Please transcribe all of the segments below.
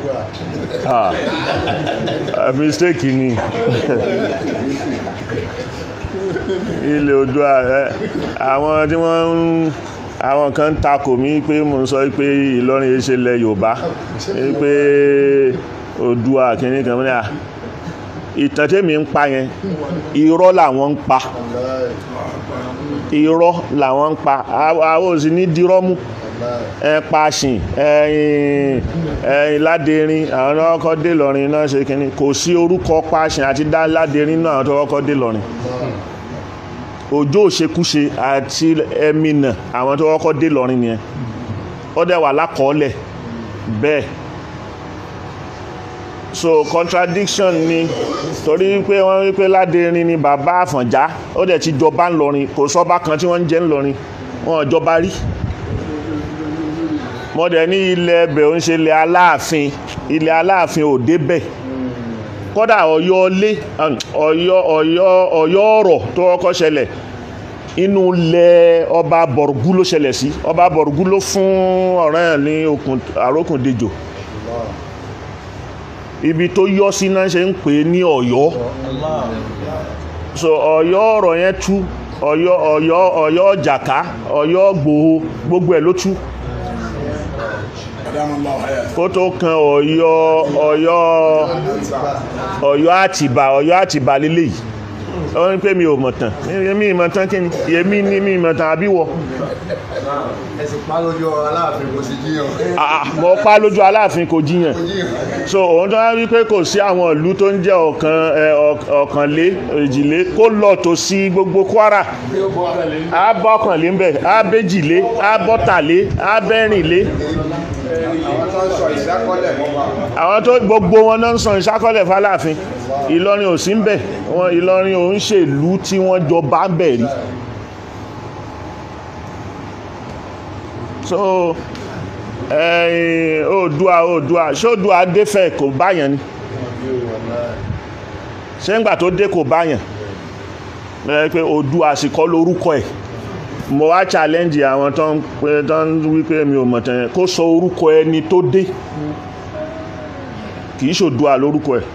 mistake ni ilẹ̀ Oòduà àwọn tí àwọn kan ń takò mí pé mo ń sọ pé Ìlọrin yìí ṣe ilẹ̀ Yorùbá pé Oòduà kìíní kan ní ìtàn tèmi ń pa yẹn irọ́ làwọn ń pa irọ́ làwọn ń pa àwọn ò sì ní dirọ́mú Pàṣìn Ládẹrin àwọn tó kọ́kọ́ dé Ìlọrin náà ṣe kìíní kò sí orúkọ Pàṣìn àti Ládẹrin náà àwọn tó kọ́kọ́ dé Ìlọrin Òjó Òṣekúṣe àti Ẹ̀mìnà àwọn tó kọ́kọ́ dé Ìlọrin nìyẹn ó dẹ̀ wà lákọọ́lẹ̀ bẹ́ẹ̀ so contradiction ni torí pé wọ́n rí pé Ládẹrin ni bàbá Àfọ̀njá ó dẹ̀ ti jọba ńlọrin kò sọ́ba kan tí wọ́n ń jẹ ńlọrin wọn jọba rí mọ́dẹ̀ ní ilẹ̀ ẹbẹ̀ ó ń ṣe ilẹ̀ Aláàfin ò débẹ̀ kódà Ọ̀yọ́ ọ̀rọ̀ tó kọ́kọ́ ṣẹlẹ̀ inú ilẹ̀ ọba Bọ̀rgú ló ṣẹlẹ̀ sí ọba Bọ̀rgú ló fún Ọ̀rànyàn ní Àrókùndejò ibi tó yọ sí náà ṣe ń pè ní Ọ̀yọ́ so Ọ̀yọ́ ọ̀rọ̀ yẹn tú Ọ̀yọ́ Ọ̀jàká Ọ̀yọ́ Ìgbòho gbogbo ẹ̀ ló tú kó tó kan Ọ̀yọ́ Àtìbà lélẹ̀ yìí ó ní pé mi ò mọ̀ tán mi ìmọ̀ tán kí ni èmi ní mi ìmọ̀ tán àbíwọ̀ ẹ̀sìn pa lójú Aláàfin kò sí jíyàn mo pa lójú Aláàfin kò jíyàn so òun tó wá rí pé kò sí àwọn ìlú tó ń jẹ́ ọ̀kànlé èjìlé kó lọ tó sí gbogbo Kwara á bọ́ ọ̀kànlé ń bẹ̀ á béjìlé á bọ́tàlé á bẹ́rìnlé àwọn tó gbogbo wọn náà ń sọ ìṣákọ́lẹ̀ f'Aláàfin Ìlọrin ò sí ń bẹ̀ Ìlọrin ò ń ṣèlú tí wọ́n jọba ń bẹ̀ rí so Oòduà ṣóòduà défẹ̀ kò báyàn ni ṣé ńgbà tó dé kò báyàn pé Oòduà sì kọ́ lórúkọ ẹ̀ mo wá challenge àwọn tó ń wípé mi ò mọ̀ tán kó sọ orúkọ ẹni tó dé kìí ṣòdùà lórúkọ ẹ̀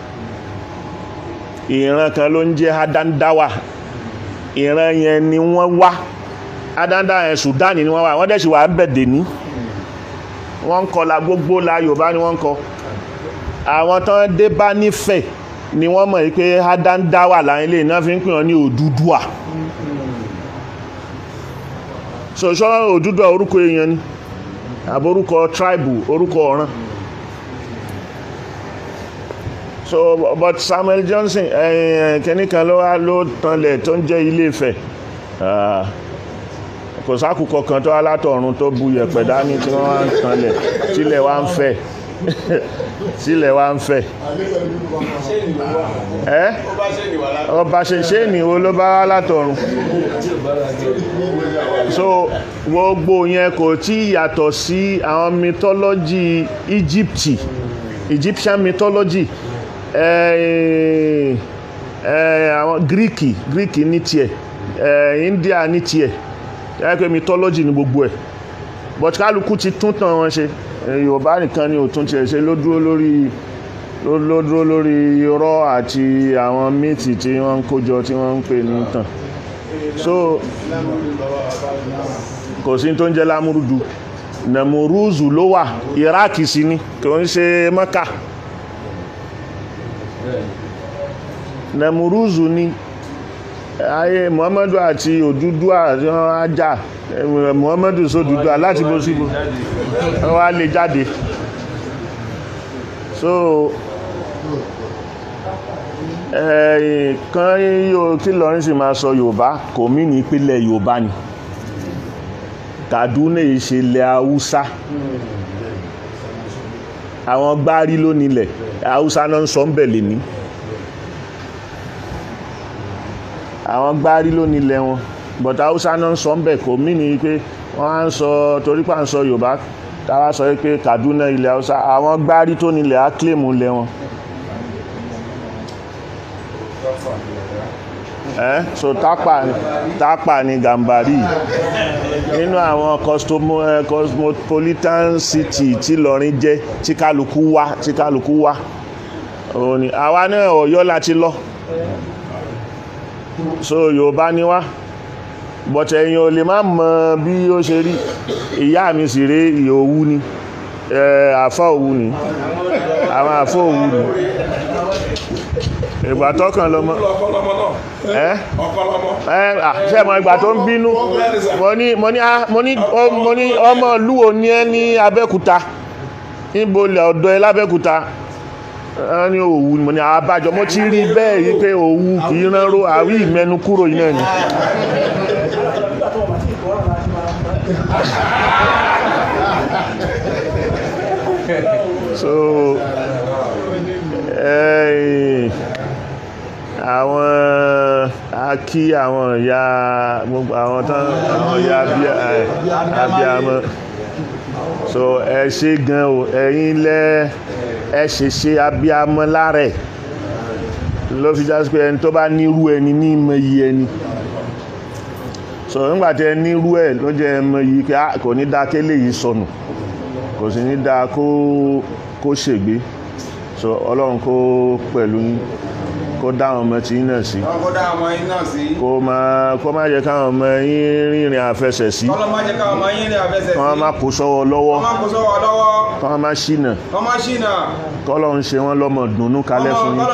ìran kan ló ń jẹ́ Adandawa ìran yẹn ni wọ́n wá Adandawa yẹn Sudan ni wọ́n wá wọ́n dẹ̀ sì wà ń bẹ̀dẹ̀ ní wọ́n ń kọ́ la gbogbo la Yorùbá ni wọ́n ń kọ́ àwọn tó ń dé bá nífẹ̀ẹ́ ni wọ́n mọ̀ pé Adandawa láwọn ilé náà fi ń pè wọ́n ní Odùduwà so ṣọ́ Odùduwà orúkọ èèyàn ni àbórúkọ tribe orúkọ ọ̀ràn so but Samuel Johnson kẹ́nìkan ló tanlẹ̀ tó ń jẹ́ Ilé-Ifẹ̀ kò sákùkọ kan tó alátọ̀run tó bu yẹ̀pẹ̀ dání tí wọ́n wá ń tanlẹ̀ sílẹ̀ wá ń fẹ̀ sílẹ̀ wá ń fẹ̀ ọba ṣe ní wo ló bá látọ̀run so gbogbo yẹn kò tí yàtọ̀ sí àwọn mythology Egyptian mythology àwọn Greek ní tiẹ̀ India ní tiẹ̀ pé mythology ní gbogbo ẹ̀ but kálukú ti tún tàn wọn ṣe Yorùbá nìkan ni ò tún tiẹ̀ ṣe ló dúró lórí irọ́ àti àwọn míìtì tí wọ́n ń kójọ tí wọ́n ń pè ní tàn so kò sí tó ń jẹ́ Lámúrúdù Nàmúrúzù ló wà Iraq sí ni kò ń ṣe Mọ́kà Nàmúrúzù ni ayé Muhammadu àti Odùduwà ajá Muhammadu sódùduwà láti bó síbò wá lè jáde so kan yóò kí lọrin sì máa sọ Yorùbá kò mí ní ìpínlẹ̀ Yorùbá ni Kaduna ìṣẹ̀lẹ̀ Haúsá àwọn gbárí ló nílẹ̀ Haúsá náà ń sọ ń bẹ̀ lè ní àwọn gbárí ló nílẹ̀ wọn but Haúsá náà ń sọ ń bẹ̀ kò mí ní pé wọ́n á ń sọ torípà ń sọ Yorùbá táwa sọ pé Kaduna ilẹ̀ Haúsá àwọn gbárí tó nílẹ̀ á kílèmù lẹ̀ wọn so tápà ni Gàmbàrí nínú àwọn cosmopolitan city tí Ìlọrin jẹ́ tí kálukú wá òun ni àwa náà Ọ̀yọ́ láti lọ so Yorùbá ni wá but ẹ̀yin ò lè má mọ bí ó ṣe rí ìyá mi sì ré ìyá Òwu ni àfá Òwu ni àwọn àfá Òwu ni ìgbà tọ́kàn lọ́mọ ṣe mọ̀ ìgbà tó ń bínú mo ní ọmọ ìlú òní ẹ ní Abẹ́òkúta níbo lẹ̀ ọ̀dọ̀ ẹ lábẹ́òkúta ní Òwu ni mo ní àbájọ mo ti rí bẹ́ẹ̀ yí pé Òwu kì í ránró àwí ìmẹ́nu kúrò yìí náà ni so àwọn akí àwọn ìyá gbogbo àwọn ìyá abíamọ so ẹ ṣé gan o ẹ̀yin lẹ ẹ ṣe abíamọ lárẹ̀ ló fi já sí pé ẹni tó bá nírú ẹni ní ìmọ̀ iye ẹni so nígbàtí ẹ nírú ẹ ló jẹ́ ẹmọ yìí kò ní dá kélé yìí sọnù kò sì ní dá kó ṣègbé so Ọlọ́run kó pẹ̀lú yín kó dáwọn ọmọ tí náà sí kó má jẹ́ káwọn ọmọ yín rìnrìn àfẹsẹ̀ sí kọ́ má kó sọ́wọ́ lọ́wọ́ kọ́ má ṣìnà kọ́lọ́run ṣe wọ́n lọ́mọ dùnnú kalẹ̀ fún yín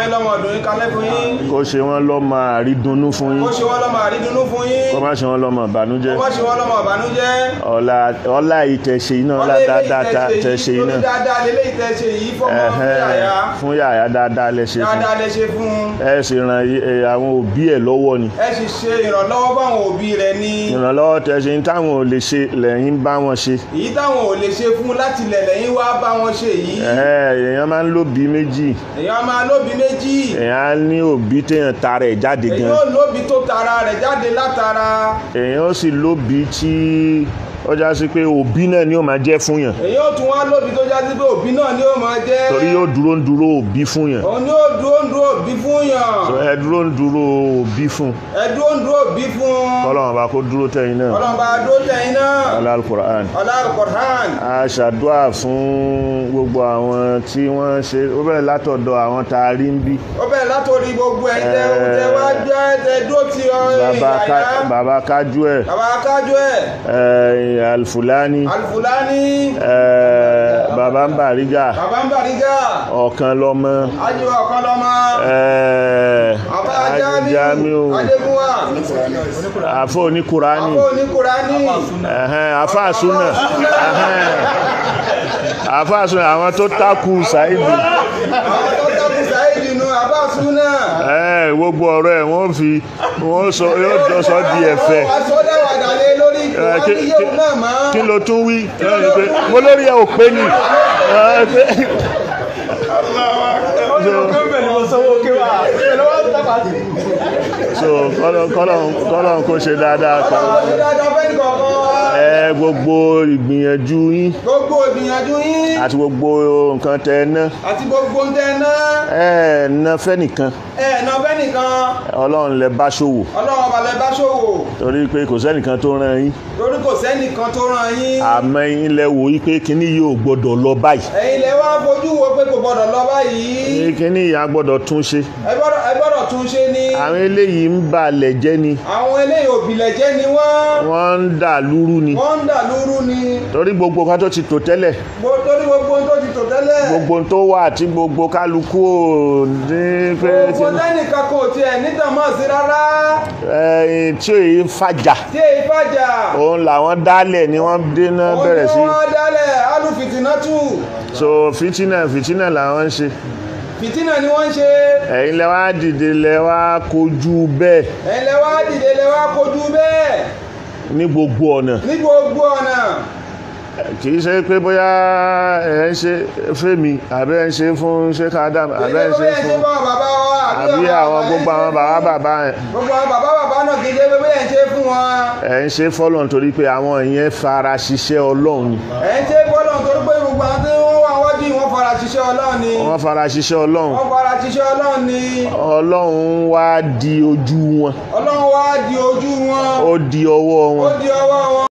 kó ṣe wọ́n lọ́mọ àrídùnnú fún yín kó má ṣe wọ́n lọ́mọ ìbànújẹ́ ọlá ìtẹ̀ṣe iná ọlá dáadáa tẹ̀ṣe iná fún yàyà dáadáa lẹ́ṣe fún ẹ sì ràn àwọn òbí ẹ̀ lọ́wọ́ ni ẹ sì ṣe ìrànlọ́wọ́ báwọn òbí rẹ̀ ní ìrànlọ́wọ́ tẹ̀ṣe táwọn ò lè ṣe lẹ́yìn bá wọn ṣe èyí táwọn ò lè ṣe fún láti lẹ́yìn wá bá wọn ṣe yìí èèyàn máa ń lóbi méjì èèyàn ní òbí téèyàn tara ẹ̀ jáde gan èèyàn lóbi tó tara rẹ̀ jáde látara èèyàn ó sì lóbi tí ó já sí pé òbí náà ni ó máa jẹ́ fún yàn èyí ó tún wá lóbi tó já sí pé òbí náà ni ó máa jẹ́ torí yóò dúró òbí fún yàn òun ni ó dúró òbí fún yàn so ẹ dúró òbí fún òbí fún Ọlọ́run bá kó dúró tẹ̀yin náà Al-Qur'an a ṣàdúà fún gbogbo àwọn tí wọ́n ṣe ó bẹ̀rẹ̀ látọ̀dọ̀ àwọn tá a rí ń bí ó bẹ̀rẹ̀ látọ̀rí gbogbo ẹ̀jẹ̀ wá jẹ́ dúró ti bàbá kájú ẹ̀ Alfulani bàbá ń Bàrígà ọ̀kan lọ́mọ Jamiu àfọ́ oníkùránì àfọ́ àsúnà àwọn tó tákù Sàídì gbogbo ọ̀rọ̀ ẹ̀ wọ́n sọ di ẹ̀fẹ̀ kí ló tún wí mo lórí ẹ̀ ò pé ní so kọ́lọ̀n kó ṣe dáadáa gbogbo ìgbìyànjú yín àti gbogbo nǹkan tẹ́ẹ̀ná ẹ̀ẹ̀ná fẹ́nìkan Ọlọ́run lẹ bá ṣòwò torí pé kò sẹ́nìkan tó rán yín àmọ́ yín lẹ wò yí pé kíní yóò gbọ́dọ̀ lọ báyìí ẹ̀yin lẹ wá fojú wo pé kò gbọ́dọ̀ lọ báyìí kíní yà gbọ́dọ̀ tún ṣe ẹ gbọ́dọ̀ tún ṣe ní àwọn eléyìí ń balẹ̀ jẹ́ ni àwọn eléyìí òbílẹ̀ jẹ́ ni wọ́n ń dà lúrú ni torí gbogbo kan tó ti tò tẹ́lẹ̀ gbogbo tó wà tí gbogbo kálukú ò ní pé gbogbo lẹ́nìkan kò tiẹ̀ nítàmọ́ sí rárá tí èyí fàjà òun làwọn dálẹ̀ ni wọ́n dénà bẹ̀rẹ̀ sí alùfìtìnátù so fìtínà làwọn ń ṣe fìtínà ni wọ́n ń ṣe ẹ̀yin lẹ wá dìde lẹ wá kojú bẹ́ẹ̀ ní gbogbo ọ̀nà kìí ṣe pé bóyá ẹ̀ ń ṣe fẹ́mi àbẹ́ ẹ̀ ń ṣe fún Sheikh Adam àbẹ́ ẹ̀ ń ṣe fún àbí àwọn gbogbo àwọn bàbá ẹ̀ gbogbo àwọn bàbá náà kìí ṣe pé ẹ̀ ń ṣe fún wọn ẹ̀ ń ṣe fọ́lọ́n torí pé àwọn ìyẹn fara ṣiṣẹ́ Ọlọ́run ẹ̀ ń ṣe fọ́lọ́n torí pé gbogbo àwọn tí wọ́n wá wájú wọn fara ṣiṣẹ́ Ọlọ́run ni. wọ́n fara ṣiṣẹ́ Ọlọ́run. wọ́n fara ṣiṣẹ́ Ọlọ́run ni. Ọlọ́run wá di ojú wọn. Ọlọ́run wá di ojú wọn. Ó di ọwọ́ wọn. Ó di ọwọ́ wọn.